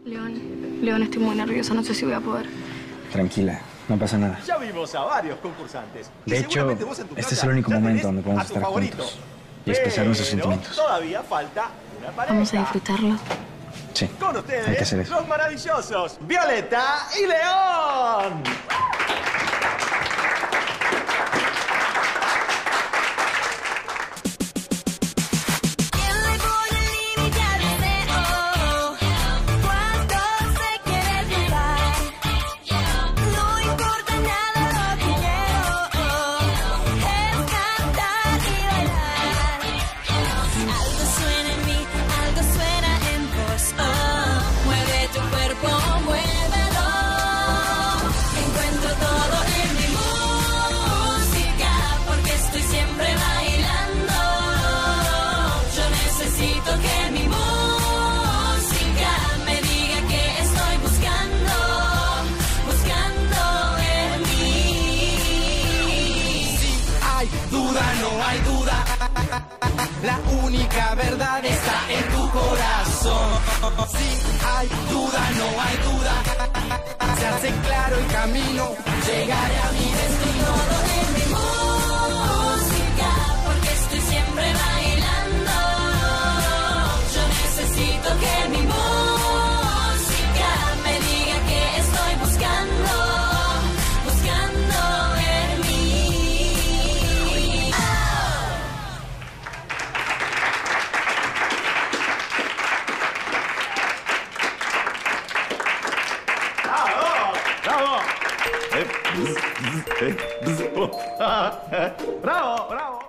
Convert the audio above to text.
León, estoy muy nerviosa, no sé si voy a poder. Tranquila, no pasa nada. Ya vimos a varios concursantes. De hecho, este es el único momento donde podemos estar juntos y expresar nuestros sentimientos. Todavía falta una pareja. Vamos a disfrutarlo. Sí, Con hay que ustedes, hacer eso. los maravillosos Violeta y León. No hay duda, la única verdad está en tu corazón. Si hay duda, no hay duda, se hace claro el camino, llegaré a mi destino. De mi música, porque estoy siempre bailando. Yo necesito que mi música me diga que estoy buscando, buscando en mí. ¡Bravo! ¡Bravo! ¡Bravo!